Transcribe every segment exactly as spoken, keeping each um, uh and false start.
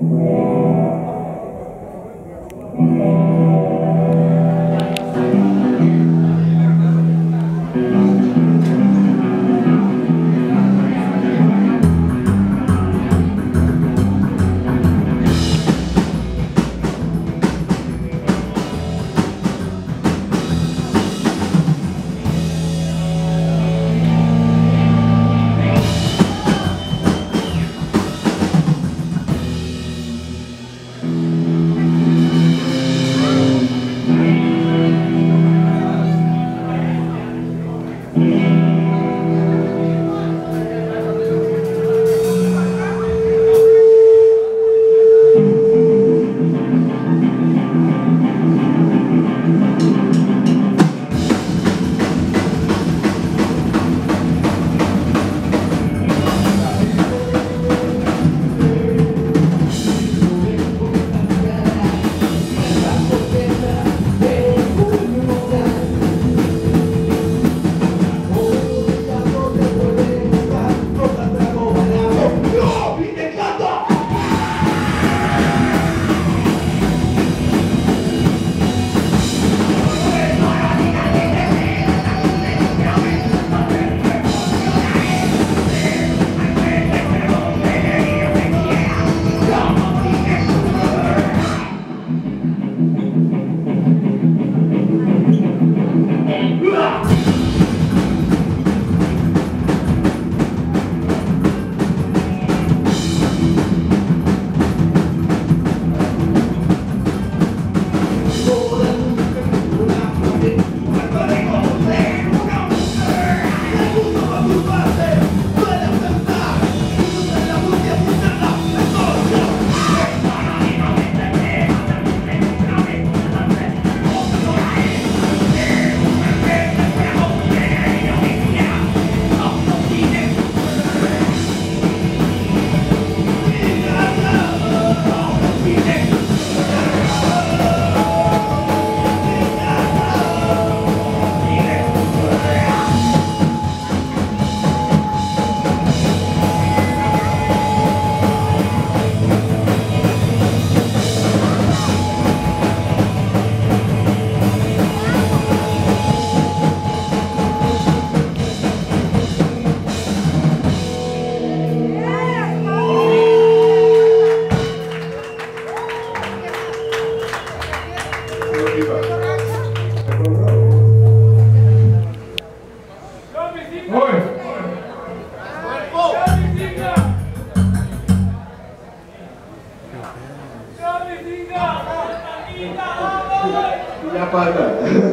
Ya falta.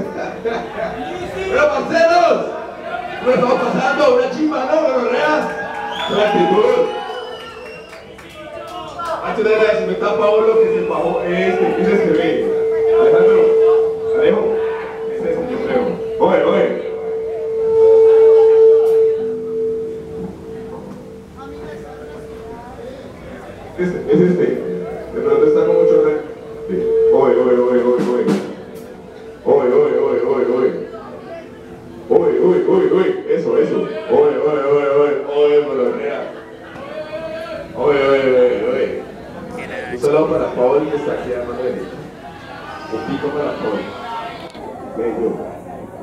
Pero parceros, ¿cómo estamos pasando? Una chimba, ¿no? Pero real. La actitud. Antes de agradecimiento a Pablo que se pagó este, ese se ve. Alejandro, Alejo, ese es el que creo. Oye, oye. Este, es este. De pronto está con mucho red. Oye, oye, oye, oye, oye. Oye, oye, oye, oye, oye. Oye, oye, oye, oye. Eso, eso. Oye, oye, oye, oye. Oye, monorrea. Oye, oye, oye, oye. Un saludo para Paul que está aquí a mano derecha. Un pico para Paul. Bello.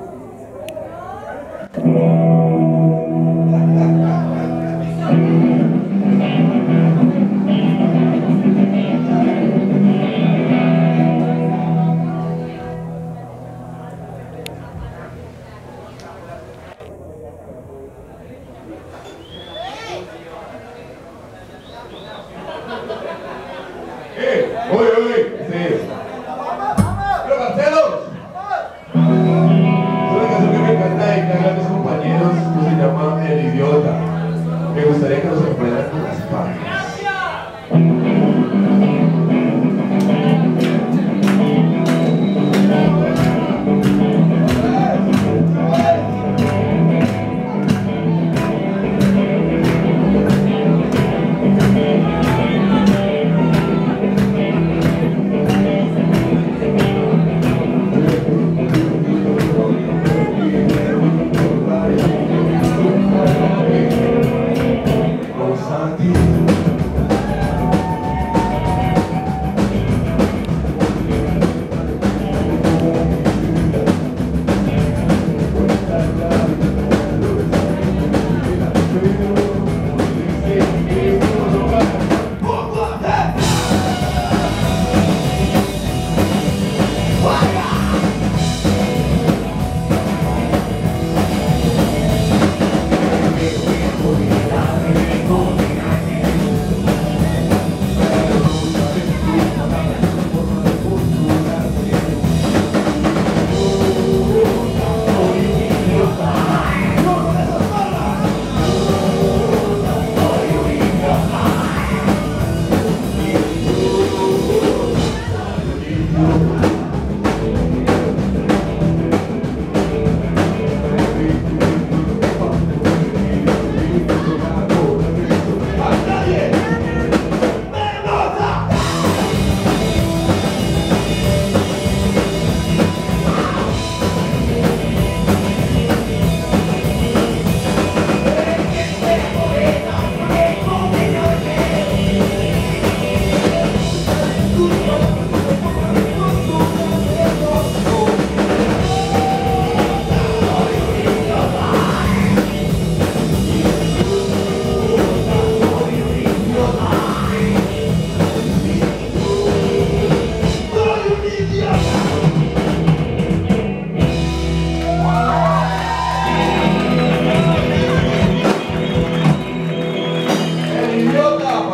Me gustaría que nos acompañaran con las palmas.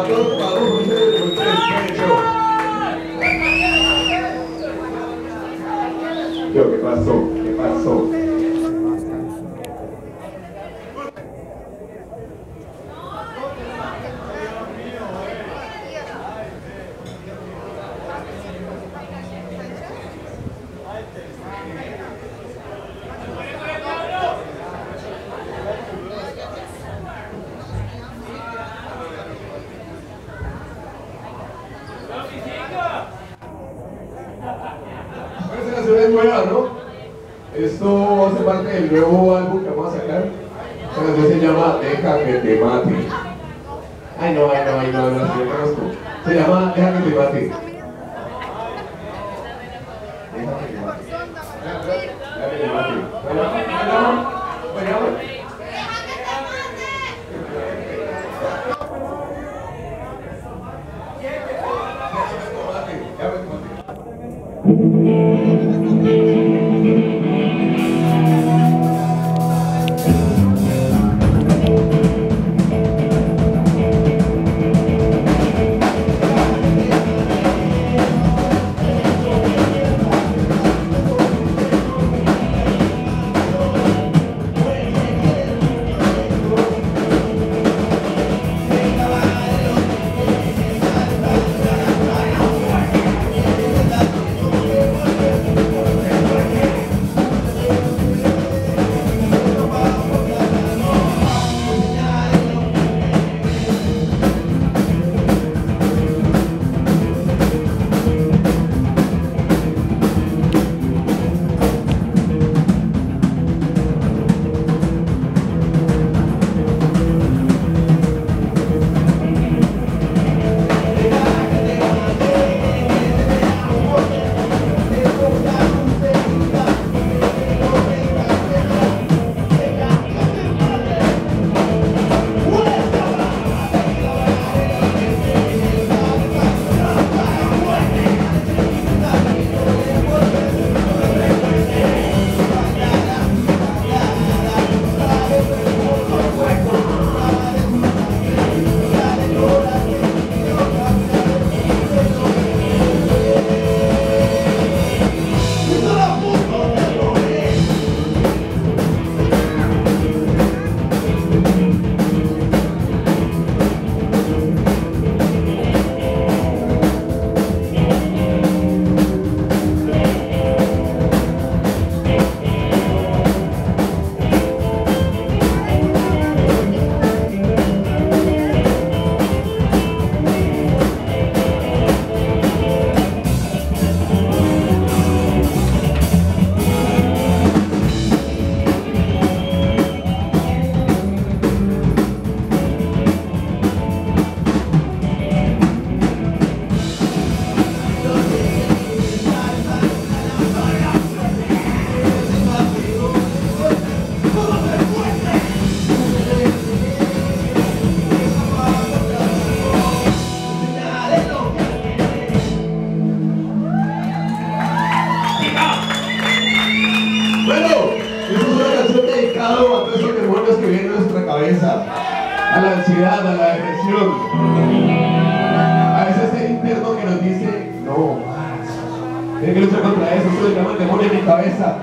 dos, para uno, tres, por tres, Yo, ¿qué pasó? ¿Qué pasó? Esta canción es nueva, ¿no? Esto hace parte del nuevo álbum que vamos a sacar. Esta canción se llama Deja que te mate. Ay no, ay no, ay no, no, no, no, conozco. Se llama Deja que te mate. Deja que te mate. Deja que te mate. Bueno, bueno, bueno. A la ansiedad, a la depresión, a ese ser interno que nos dice no más. Tiene que luchar contra eso, eso se llama el demonio en mi cabeza.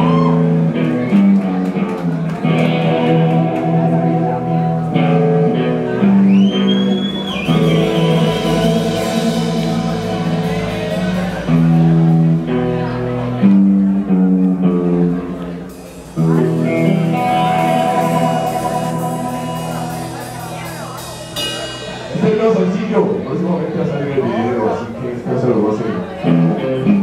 Este es lo sencillo, próximamente va a salir el video, así que esto se lo voy a hacer.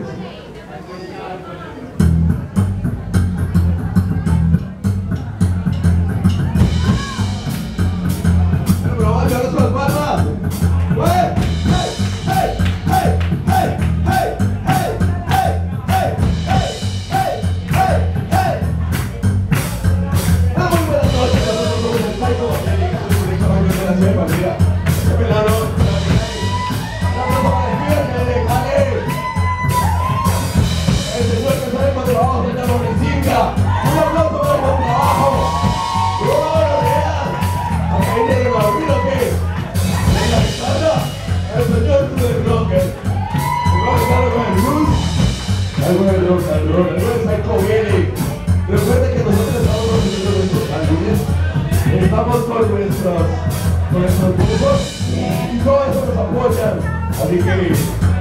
Estamos con nuestros, con nuestros grupos y todo eso nos apoyan, así que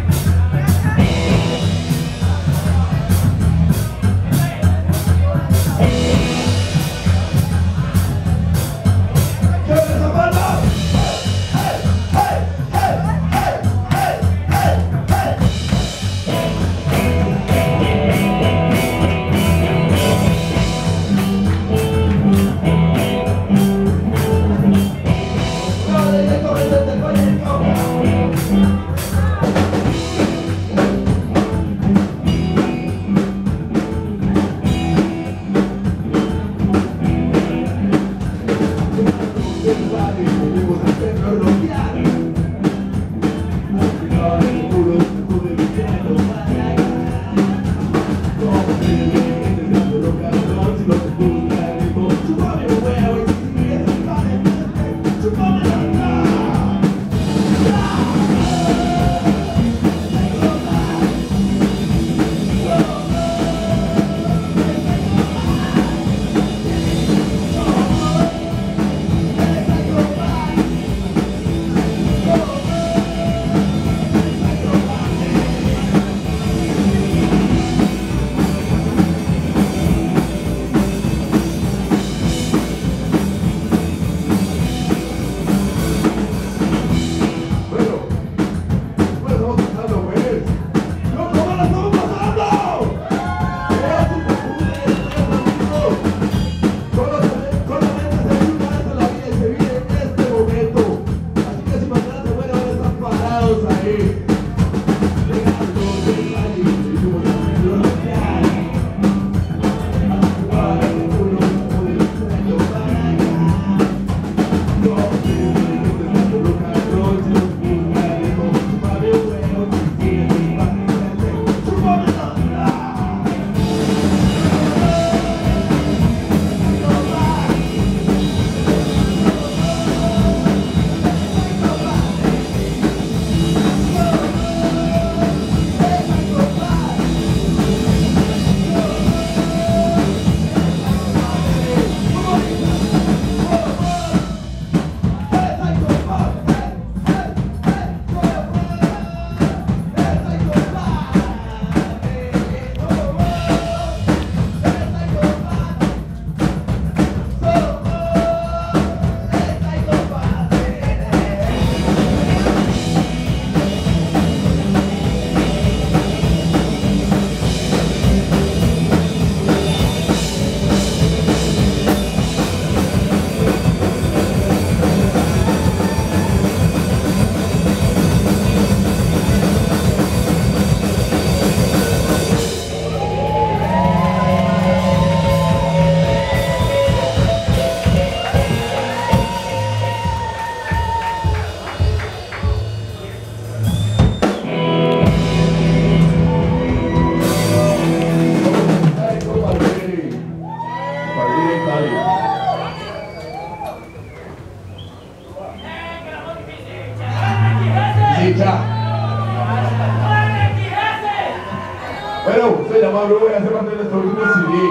Bueno, se llama Bruno y hace parte de nuestro último C D.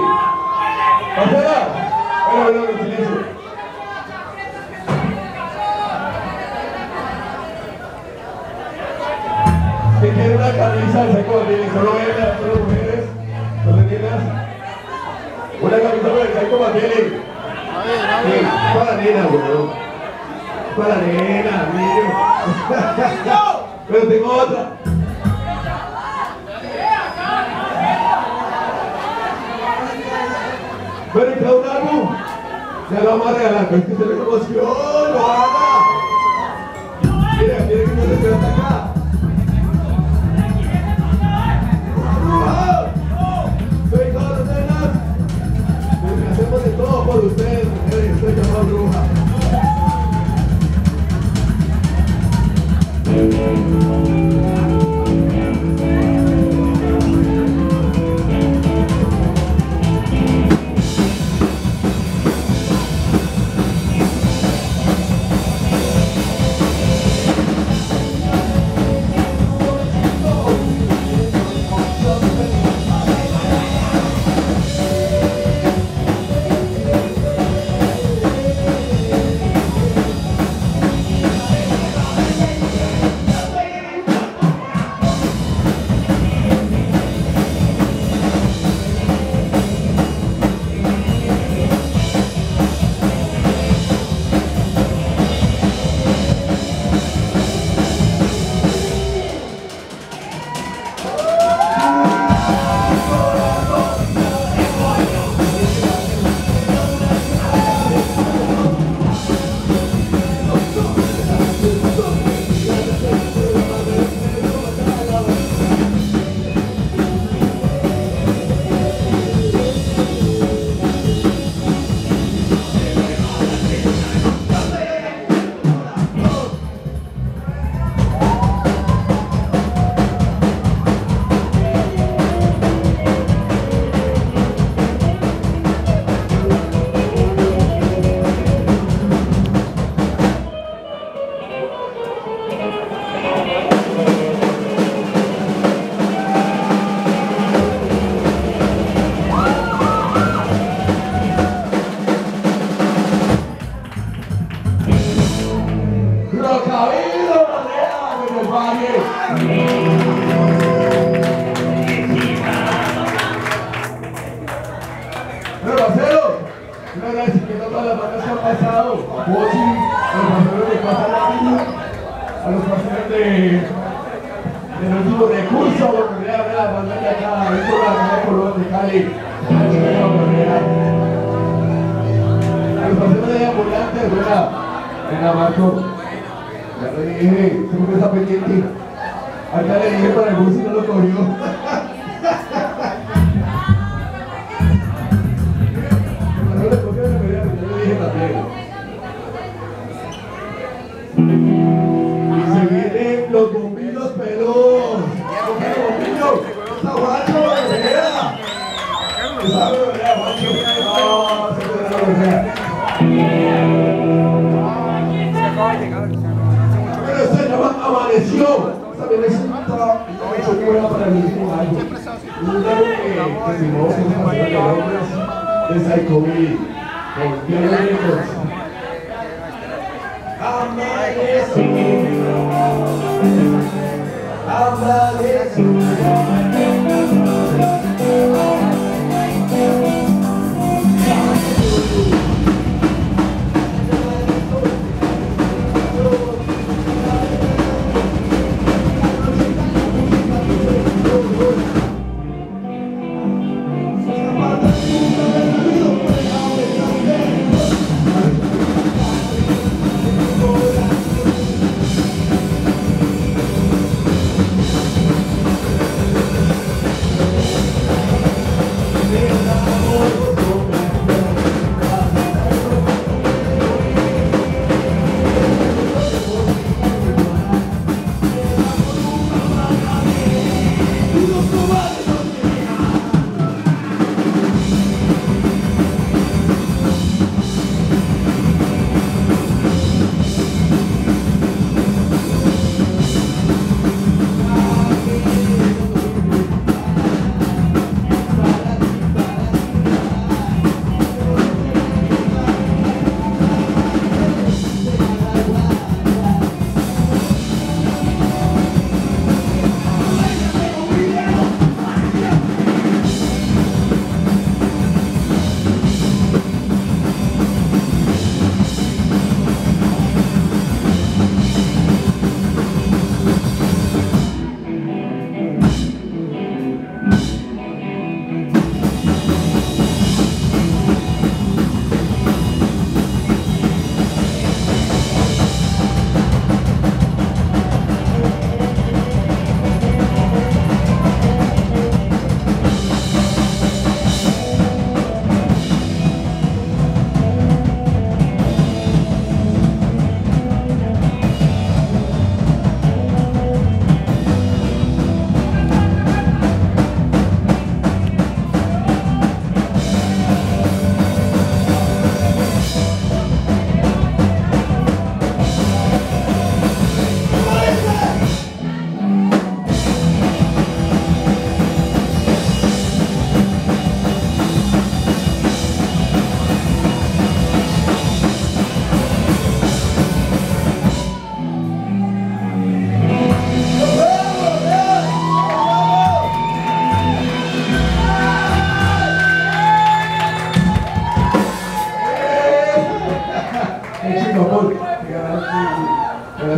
¡Pasada! Bueno, bueno, lo utilizo. Si quiere una camisa, se conviene, solo ella, solo mujeres, no te tienes. Una camisa para el Psycho Matielli. Sí, para la nena, weón. Para la nena, amigo. Pero tengo otra. vamos a regalar, pero es que se le emoción, lo haga. Mira, mira que no se queda hasta acá. Soy todos los nenas. Hacemos de todo por ustedes, mujeres. Soy llamado bruja.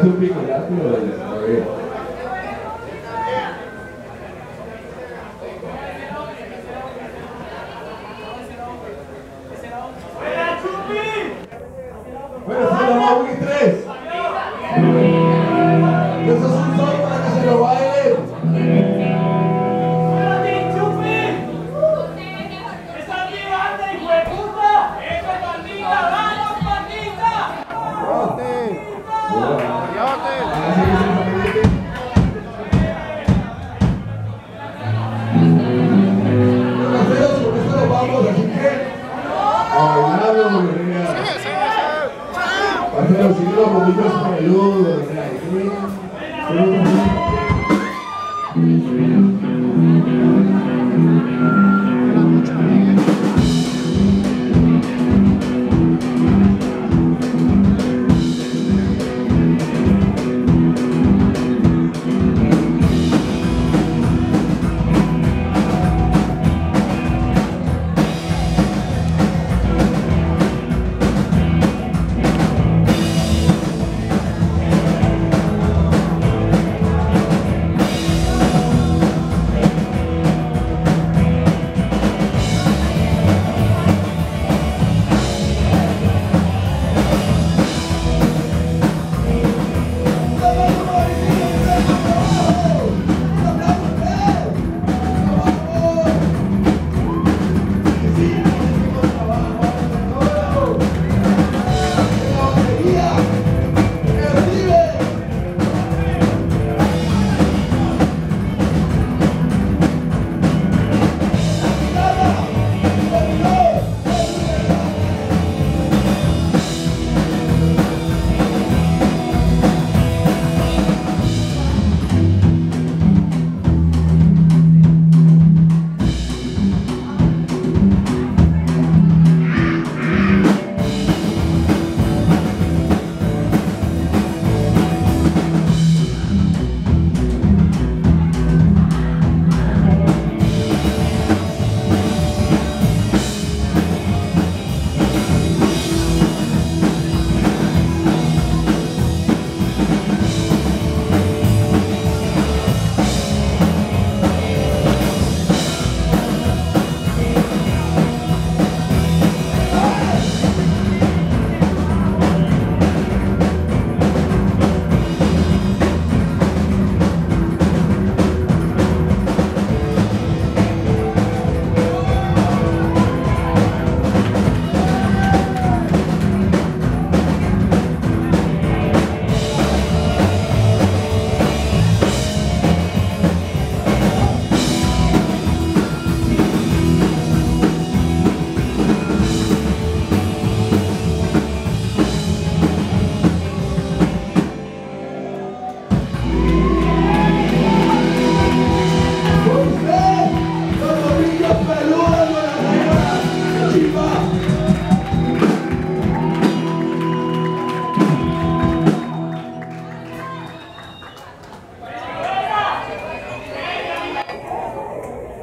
un pico, ya, tío. Está bien. Bueno, se lo vamos a tres. Eso es un sol para que se lo bailen. Pero si no los bombillos peludos, o sea,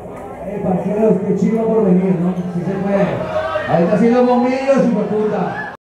parceros, qué chido por venir, ¿no? Si se puede. Ahí está haciendo bombillos y puta.